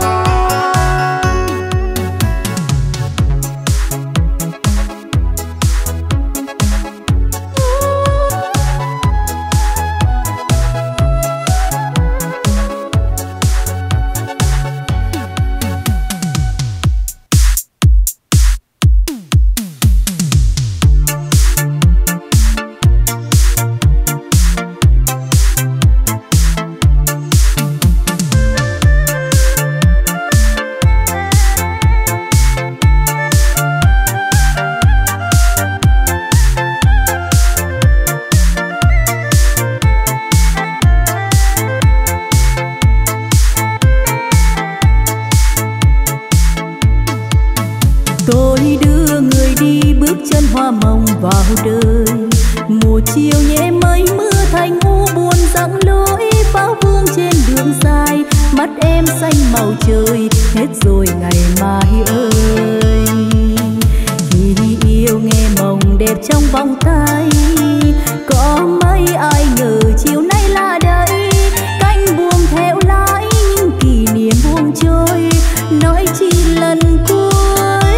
Tôi đưa người đi bước chân hoa mộng vào đời. Một chiều nhẹ mây mưa thành u buồn dặn lối bao vương trên đường dài. Mắt em xanh màu trời hết rồi ngày mai ơi. Khi yêu nghe mộng đẹp trong vòng tay. Có mấy ai ngờ chiều nay là đây. Cánh buồm theo lái những kỷ niệm buông trôi. Nói chi lần cuối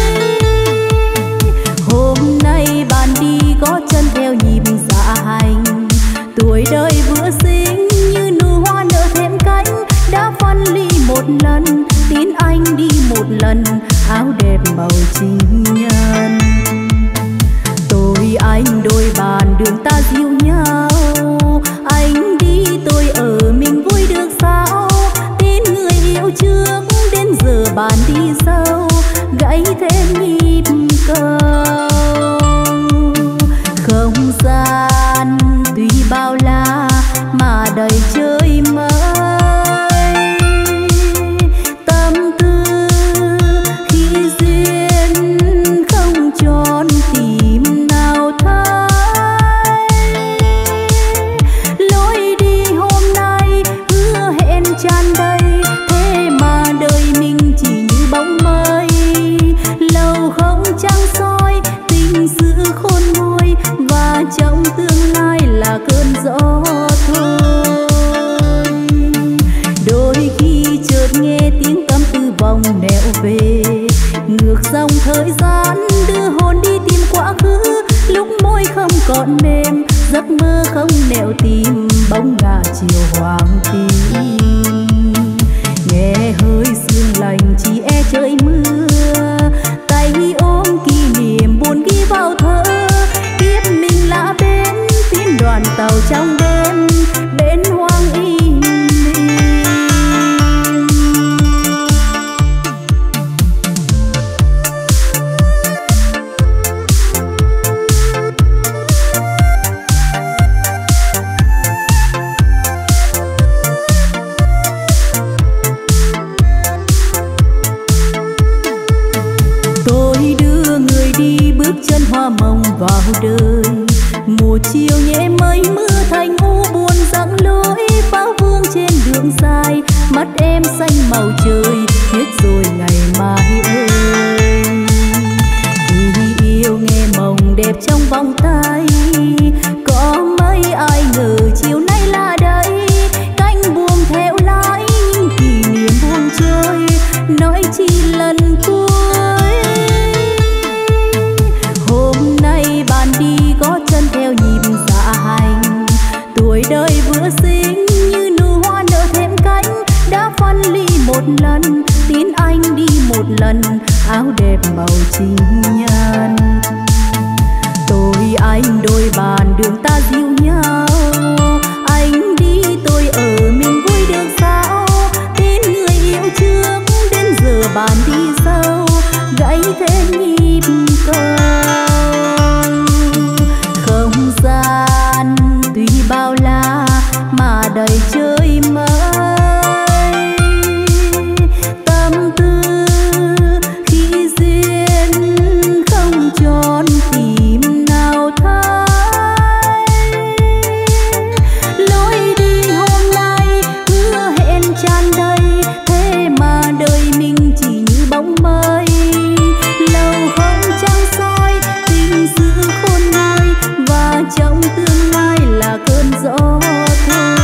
hôm nay bạn đi có chân theo nhịp dạ hành. Tuổi đời vừa sinh như nụ hoa nở thêm cánh. Đã phân ly một lần tin anh đi một lần áo đẹp màu情nhân. Tôi anh đôi bàn đường ta dìu nhau. Anh đi tôi ở mình vui được sao. Tin người yêu trước đến giờ bàn đi sâu gãy thêm nhịp cầu. Không gian tuy bao la mà đầy chơi mới. Tâm tư khi duyên không tròn tìm nào thấy. Lối đi hôm nay hứa hẹn tràn đầy. Thế mà đời mình chỉ như bóng mây. Lâu không trăng soi tình sự khôn nguôi. Và trong tương lai là cơn gió thôi. Đôi khi chợt nghe tiếng tâm tư vòng nẻo về. Ngược dòng thời gian đưa hồn đi tìm quá khứ. Lúc môi không còn mềm giấc mơ không nẻo tìm. Bóng ngả chiều hoàng tím. Nghe hơi sương lạnh chỉ e trời mưa. Tay ôm kỷ niệm buồn ghi vào thơ. Kiếp mình là bên phim đoàn tàu trong đêm bên hoang im. đời vừa sinh như nụ hoa nở thêm cánh, đã phân ly một lần tin anh đi một lần, áo đẹp màu情nhân. Tôi anh đôi bàn đường ta dịu nhau, anh đi tôi ở mình vui được sao, tin người yêu trước đến giờ bàn đi sâu, gãy thêm nhịp cầu. Không gian tuy bao la mà đầy chơi mới, tâm tư khi duyên không tròn tìm nào thấy. Lối đi hôm nay hứa hẹn tràn đầy, thế mà đời mình chỉ như bóng mây. Lâu không trăng soi tình sự khôn nguôi, và trong tương lai là cơn gió thôi.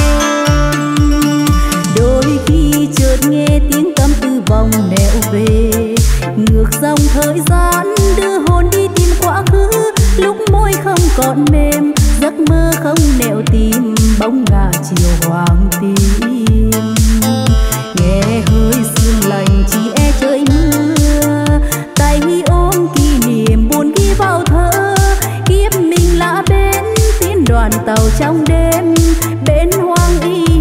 Đôi khi chợt nghe tiếng tâm tư vòng nẻo về, ngược dòng thời gian đưa hồn đi tìm quá khứ. Lúc môi không còn mềm, giấc mơ không nẻo tìm, bóng ngả chiều hoàng tím. Nghe hơi sương lạnh chỉ e trời mưa, tay ôm kỷ niệm buồn ghi vào thơ. Kiếp mình là bên tiến đoàn tàu trong đêm, bên hoang y